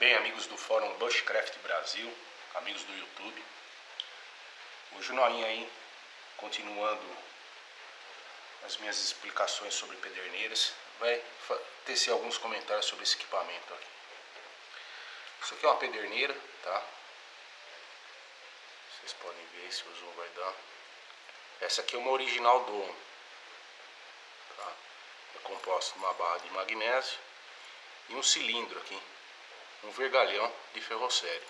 Bem, amigos do Fórum Bushcraft Brasil, amigos do YouTube, o Junoinha aí, continuando as minhas explicações sobre pederneiras, vai tecer alguns comentários sobre esse equipamento aqui. Isso aqui é uma pederneira, tá? Vocês podem ver se o zoom vai dar. Essa aqui é uma original Domo, tá? É composta de uma barra de magnésio e um cilindro aqui, um vergalhão de ferrocério.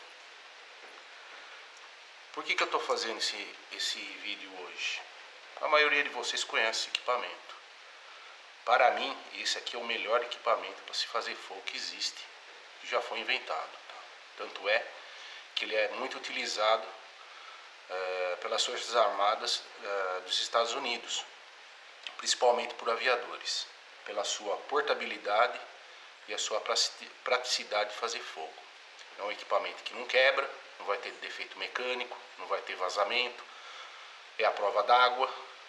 Por que eu estou fazendo esse vídeo hoje? A maioria de vocês conhece esse equipamento. Para mim, esse aqui é o melhor equipamento para se fazer fogo que existe, que já foi inventado. Tá? Tanto é que ele é muito utilizado pelas Forças Armadas dos Estados Unidos, principalmente por aviadores, pela sua portabilidade e a sua praticidade de fazer fogo. É um equipamento que não quebra, não vai ter defeito mecânico, não vai ter vazamento, é a prova d'água.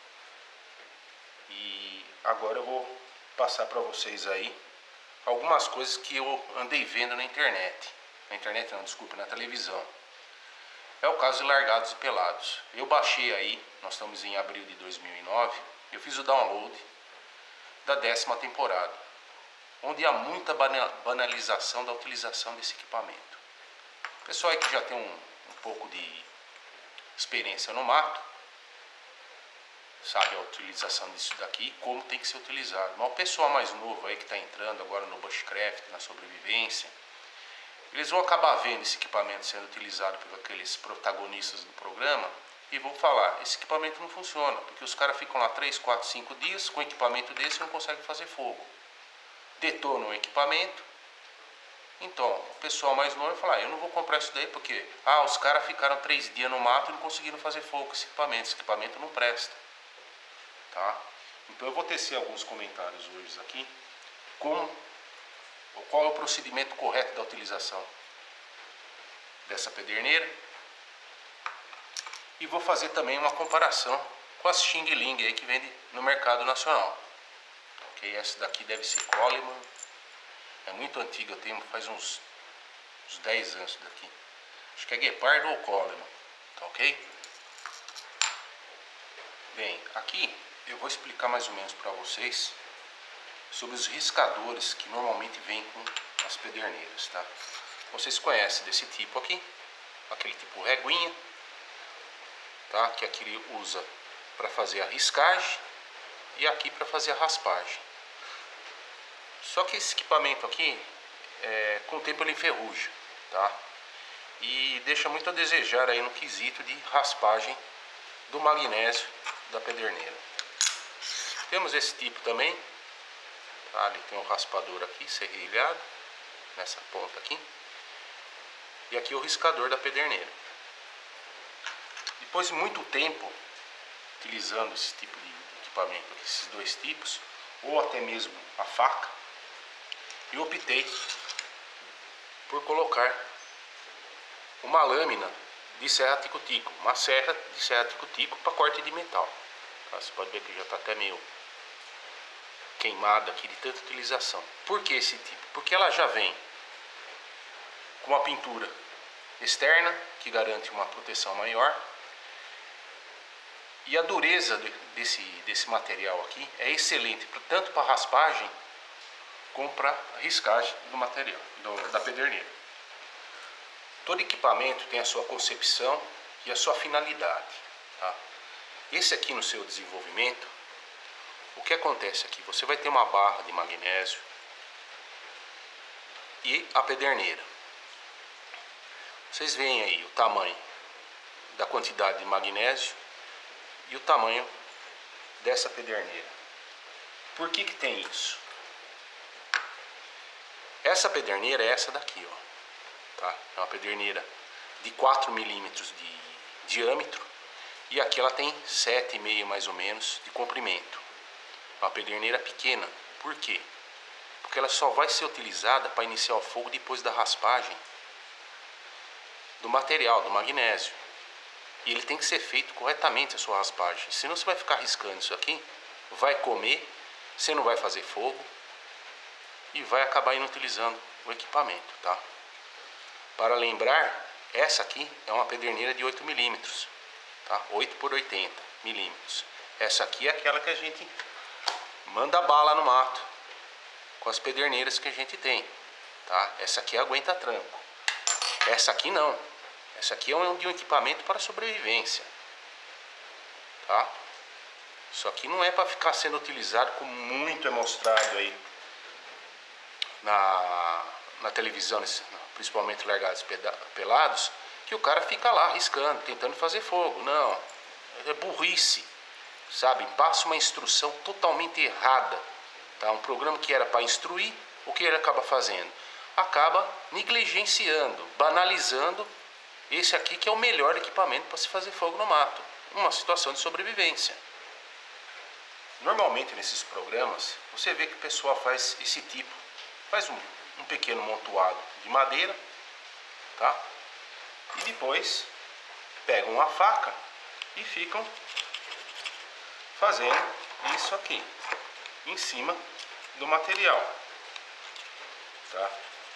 E agora eu vou passar para vocês aí algumas coisas que eu andei vendo na internet. Na internet não, desculpa, na televisão. É o caso de Largados e Pelados. Eu baixei aí, nós estamos em abril de 2009, eu fiz o download da 10ª temporada, onde há muita banalização da utilização desse equipamento. O pessoal aí que já tem um pouco de experiência no mato, sabe a utilização disso daqui, como tem que ser utilizado. Mas o pessoal mais novo aí que está entrando agora no Bushcraft, na sobrevivência, eles vão acabar vendo esse equipamento sendo utilizado por aqueles protagonistas do programa e vão falar, esse equipamento não funciona, porque os caras ficam lá 3, 4, 5 dias com equipamento desse e não conseguem fazer fogo. Detonam o equipamento. Então, o pessoal mais novo vai falar, eu não vou comprar isso daí porque os caras ficaram 3 dias no mato e não conseguiram fazer fogo com esse equipamento não presta. Tá? Então eu vou tecer alguns comentários hoje aqui, qual é o procedimento correto da utilização dessa pederneira, e vou fazer também uma comparação com as Xing Ling aí que vende no mercado nacional. Ok, essa daqui deve ser Coleman, é muito antiga, eu tenho faz uns 10 anos daqui. Acho que é Guepardo ou Coleman, tá ok? Bem, aqui eu vou explicar mais ou menos para vocês sobre os riscadores que normalmente vêm com as pederneiras, tá? Vocês conhecem desse tipo aqui, aquele tipo reguinha, tá? Que aqui ele usa para fazer a riscagem e aqui para fazer a raspagem. Só que esse equipamento aqui, com o tempo ele enferruja, tá? E deixa muito a desejar aí no quesito de raspagem do magnésio da pederneira. Temos esse tipo também, tá? Ele tem um raspador aqui, serrilhado, nessa ponta aqui. E aqui o riscador da pederneira. Depois de muito tempo utilizando esse tipo de equipamento, aqui, esses dois tipos, ou até mesmo a faca, eu optei por colocar uma lâmina de serra tico-tico, uma serra de serra tico-tico para corte de metal. Tá? Você pode ver que já está até meio queimada aqui de tanta utilização. Por que esse tipo? Porque ela já vem com uma pintura externa que garante uma proteção maior, e a dureza desse material aqui é excelente tanto para raspagem como para riscagem do material da pederneira. Todo equipamento tem a sua concepção e a sua finalidade, tá? Esse aqui no seu desenvolvimento, o que acontece aqui? Você vai ter uma barra de magnésio e a pederneira. Vocês veem aí o tamanho da quantidade de magnésio e o tamanho dessa pederneira. Por que tem isso? Essa pederneira é essa daqui, ó. Tá? É uma pederneira de 4 milímetros de diâmetro e aqui ela tem 7,5 mais ou menos de comprimento. É uma pederneira pequena. Por quê? Porque ela só vai ser utilizada para iniciar o fogo depois da raspagem do material, do magnésio. E ele tem que ser feito corretamente a sua raspagem. Senão você vai ficar riscando isso aqui, vai comer, você não vai fazer fogo e vai acabar inutilizando o equipamento, tá? Para lembrar, essa aqui é uma pederneira de 8 milímetros, tá? 8 por 80 milímetros. Essa aqui é aquela que a gente manda bala no mato com as pederneiras que a gente tem, tá? Essa aqui aguenta tranco. Essa aqui não. Essa aqui é de um equipamento para sobrevivência, tá? Isso aqui não é para ficar sendo utilizado, como muito é mostrado aí na televisão, principalmente Largados Pelados, que o cara fica lá riscando, tentando fazer fogo. Não, é burrice, sabe? Passa uma instrução totalmente errada, tá? Um programa que era para instruir, o que ele acaba fazendo? Acaba negligenciando, banalizando esse aqui que é o melhor equipamento para se fazer fogo no mato, uma situação de sobrevivência. Normalmente nesses programas, você vê que o pessoal faz esse tipo, faz um pequeno montoado de madeira, tá? E depois pegam uma faca e ficam fazendo isso aqui, em cima do material, tá?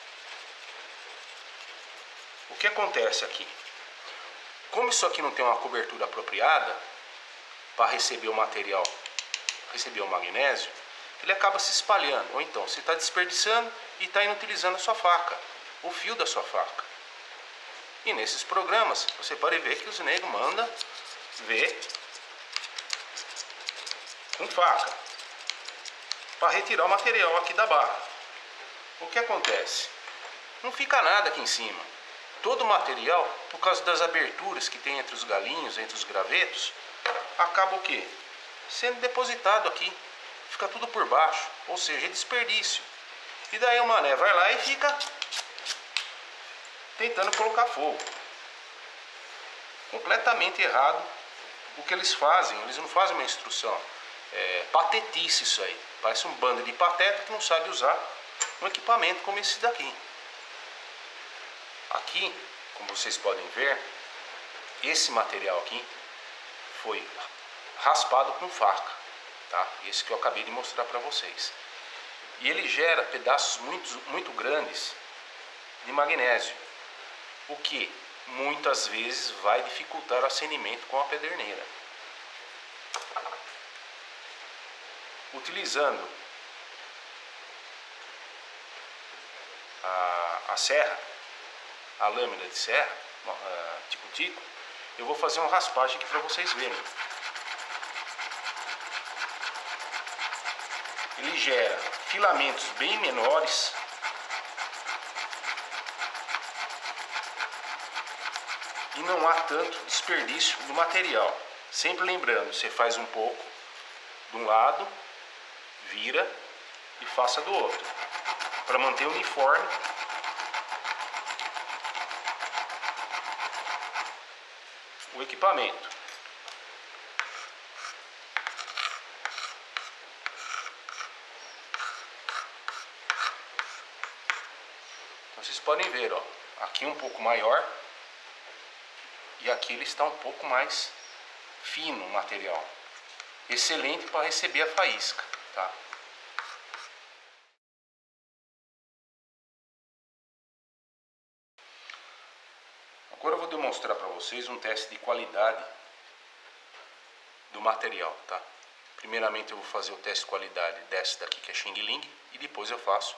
O que acontece aqui? Como isso aqui não tem uma cobertura apropriada para receber o material, receber o magnésio, ele acaba se espalhando. Ou então você está desperdiçando e está inutilizando a sua faca, o fio da sua faca. E nesses programas você pode ver que os negros mandam ver com faca para retirar o material aqui da barra. O que acontece? Não fica nada aqui em cima. Todo o material, por causa das aberturas que tem entre os galinhos, entre os gravetos, acaba o quê? Sendo depositado aqui. Fica tudo por baixo, ou seja, é desperdício. E daí o mané vai lá e fica tentando colocar fogo. Completamente errado o que eles fazem. Eles não fazem uma instrução. É patetice isso aí. Parece um bando de pateta que não sabe usar um equipamento como esse daqui. Aqui, como vocês podem ver, esse material aqui foi raspado com faca, tá? Esse que eu acabei de mostrar para vocês. E ele gera pedaços muito grandes de magnésio, o que muitas vezes vai dificultar o acendimento com a pederneira. Utilizando a serra, a lâmina de serra, tico-tico, eu vou fazer uma raspagem aqui para vocês verem. Ele gera filamentos bem menores e não há tanto desperdício do material. Sempre lembrando, você faz um pouco de um lado, vira e faça do outro, para manter uniforme o equipamento. Então vocês podem ver, ó, aqui um pouco maior e aqui ele está um pouco mais fino o material. Excelente para receber a faísca, tá? Agora eu vou demonstrar para vocês um teste de qualidade do material, tá? Primeiramente eu vou fazer o teste de qualidade dessa daqui que é Xing Ling e depois eu faço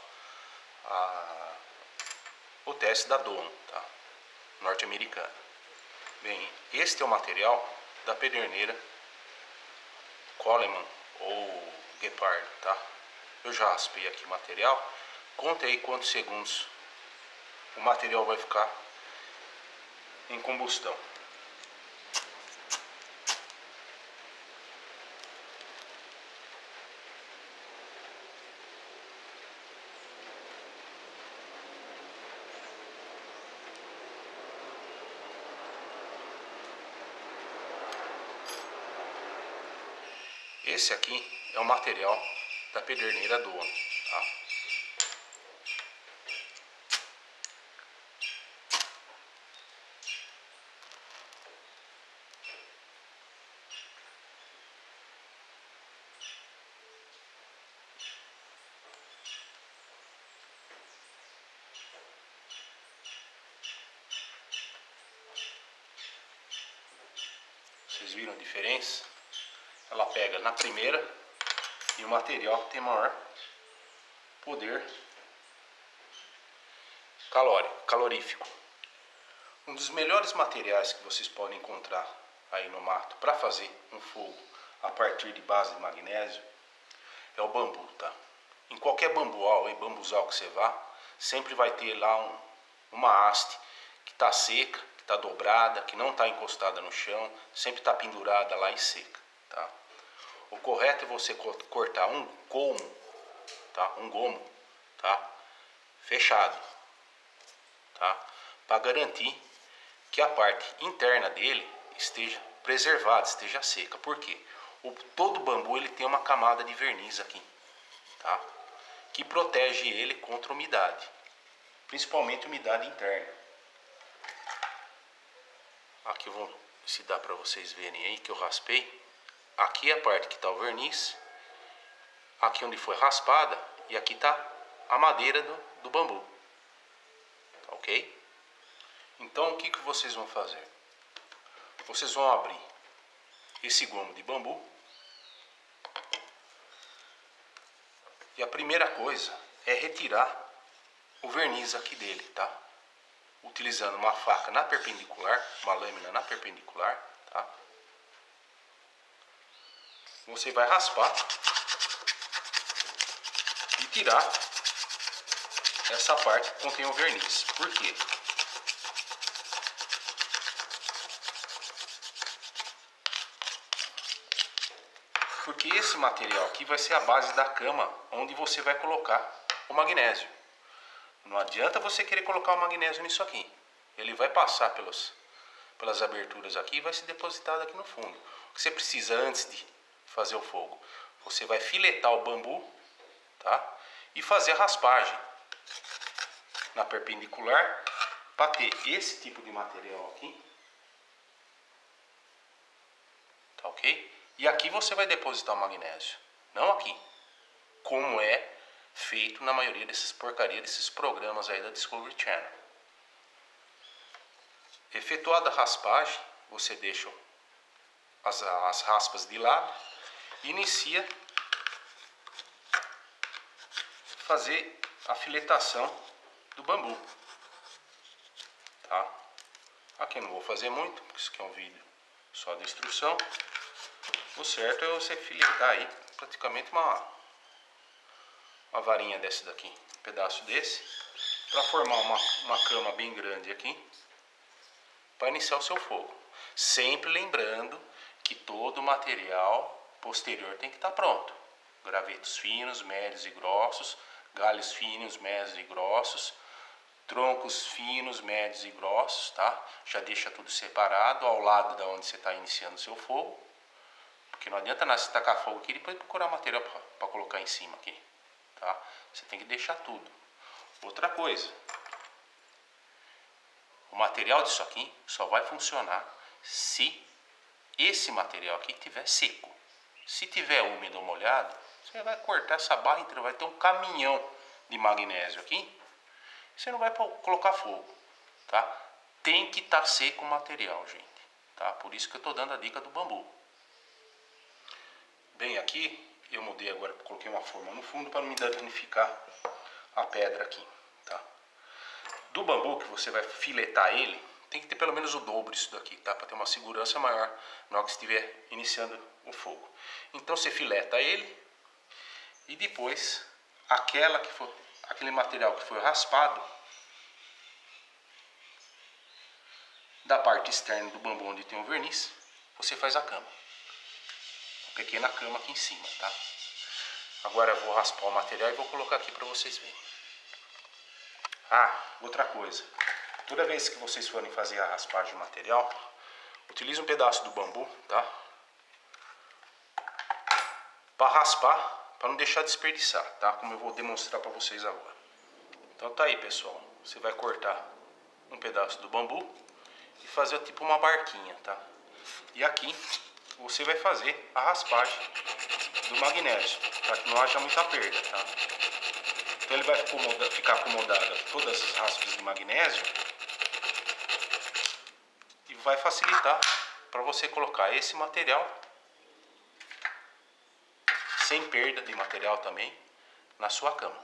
o teste da Doan, tá? Norte-americana. Bem, este é o material da pederneira Coleman ou Gepard, tá? Eu já raspei aqui o material. Conta aí quantos segundos o material vai ficar em combustão. Esse aqui é o material da pederneira Doan, tá? Vocês viram a diferença? Ela pega na primeira e o material tem maior poder calorífico. Um dos melhores materiais que vocês podem encontrar aí no mato para fazer um fogo a partir de base de magnésio é o bambu, tá? Em qualquer bambual, bambuzal que você vá, sempre vai ter lá uma haste que está seca, que está dobrada, que não está encostada no chão, sempre está pendurada lá e seca, tá? O correto é você cortar um gomo, tá? Um gomo, tá? Fechado, tá? Para garantir que a parte interna dele esteja preservada, esteja seca. Por quê? Todo bambu ele tem uma camada de verniz aqui, tá? Que protege ele contra umidade, principalmente umidade interna. Aqui eu vou, se dá para vocês verem aí que eu raspei. Aqui é a parte que está o verniz, aqui onde foi raspada, e aqui está a madeira do bambu, tá ok? Então o que vocês vão fazer? Vocês vão abrir esse gomo de bambu e a primeira coisa é retirar o verniz aqui dele, tá? Utilizando uma faca na perpendicular, uma lâmina na perpendicular, tá? Você vai raspar e tirar essa parte que contém o verniz. Por quê? Porque esse material aqui vai ser a base da cama onde você vai colocar o magnésio. Não adianta você querer colocar o magnésio nisso aqui. Ele vai passar pelas aberturas aqui e vai se depositar aqui no fundo. O que você precisa antes de fazer o fogo? Você vai filetar o bambu, tá? E fazer a raspagem na perpendicular para ter esse tipo de material aqui. Tá ok? E aqui você vai depositar o magnésio, não aqui, como é feito na maioria dessas porcarias, desses programas aí da Discovery Channel. Efetuada a raspagem, você deixa as raspas de lado e inicia fazer a filetação do bambu, tá? Aqui eu não vou fazer muito, porque isso aqui é um vídeo só de instrução. O certo é você filetar aí praticamente uma varinha dessa daqui, um pedaço desse, para formar uma cama bem grande aqui, para iniciar o seu fogo. Sempre lembrando que todo o material posterior tem que estar pronto. Gravetos finos, médios e grossos, galhos finos, médios e grossos, troncos finos, médios e grossos, tá? Já deixa tudo separado ao lado da onde você está iniciando o seu fogo. Porque não adianta nada você tacar fogo aqui e depois procurar material para colocar em cima aqui, tá? Você tem que deixar tudo. Outra coisa, o material disso aqui só vai funcionar se esse material aqui estiver seco. Se tiver úmido ou molhado, você vai cortar essa barra inteira, vai ter um caminhão de magnésio aqui, você não vai colocar fogo, tá? Tem que estar seco o material, gente, tá? Por isso que eu estou dando a dica do bambu. Bem, aqui eu mudei agora, coloquei uma forma no fundo para não me danificar a pedra aqui, tá? Do bambu que você vai filetar ele, tem que ter pelo menos o dobro disso daqui, tá? Para ter uma segurança maior na hora que estiver iniciando o fogo. Então você fileta ele e depois aquele material que foi raspado da parte externa do bambu onde tem o verniz, você faz a cama. Pequena cama aqui em cima, tá? Agora eu vou raspar o material e vou colocar aqui para vocês verem. Ah, outra coisa. Toda vez que vocês forem fazer a raspagem do material, utilize um pedaço do bambu, tá? Para raspar, para não deixar desperdiçar, tá? Como eu vou demonstrar para vocês agora. Então tá aí, pessoal. Você vai cortar um pedaço do bambu e fazer tipo uma barquinha, tá? E aqui você vai fazer a raspagem do magnésio, para que não haja muita perda, tá? Então ele vai ficar acomodado todas as raspas de magnésio e vai facilitar para você colocar esse material, sem perda de material também, na sua cama.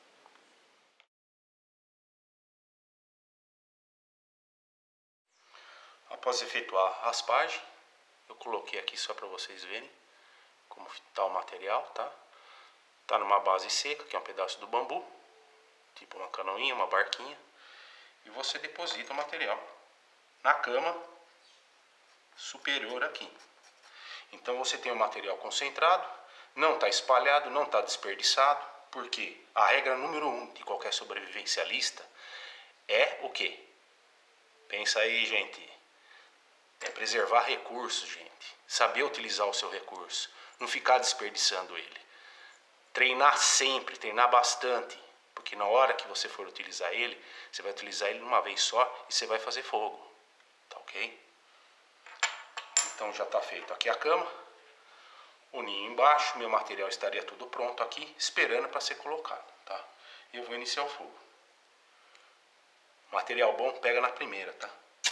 Após efetuar a raspagem, eu coloquei aqui só para vocês verem como está o material, tá? Tá numa base seca, que é um pedaço do bambu, tipo uma canoinha, uma barquinha, e você deposita o material na cama superior aqui. Então você tem o material concentrado, não está espalhado, não está desperdiçado, porque a regra número 1 de qualquer sobrevivencialista é o quê? Pensa aí, gente. É preservar recursos, gente. Saber utilizar o seu recurso, não ficar desperdiçando ele. Treinar sempre, treinar bastante, porque na hora que você for utilizar ele, você vai utilizar ele uma vez só e você vai fazer fogo, tá ok? Então já está feito aqui a cama, o ninho embaixo, meu material estaria tudo pronto aqui, esperando para ser colocado, tá? E eu vou iniciar o fogo. Material bom pega na primeira, tá?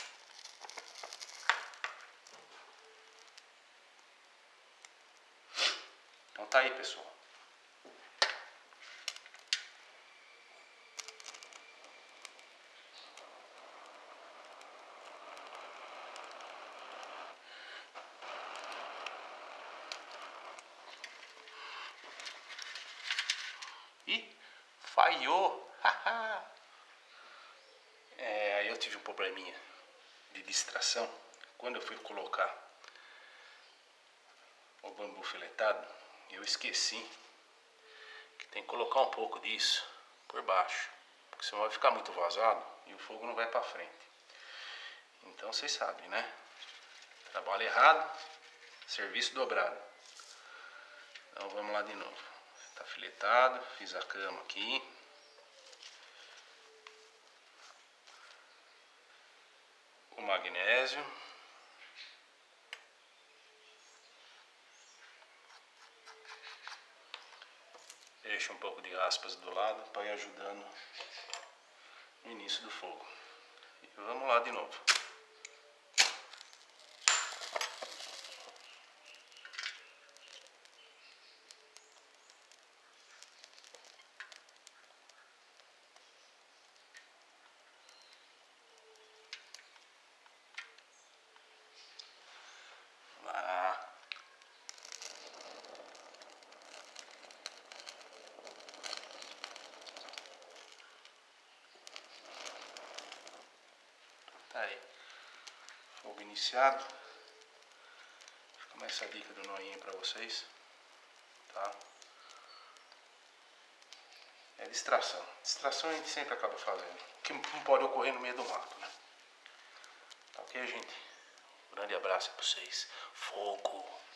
Então tá aí, pessoal. Ih, falhou! Aí eu tive um probleminha de distração. Quando eu fui colocar o bambu filetado, eu esqueci que tem que colocar um pouco disso por baixo, porque senão vai ficar muito vazado e o fogo não vai para frente. Então vocês sabem, né? Trabalho errado, serviço dobrado. Então vamos lá de novo. Tá filetado, fiz a cama aqui. O magnésio. Deixa um pouco de aspas do lado para ir ajudando no início do fogo. E vamos lá de novo. Lá. Tá aí. Fogo iniciado. Fica essa dica do noinho para vocês, tá? É distração. Distração a gente sempre acaba fazendo, que não pode ocorrer no meio do mato, né? Tá ok, gente? Um grande abraço pra vocês. Fogo!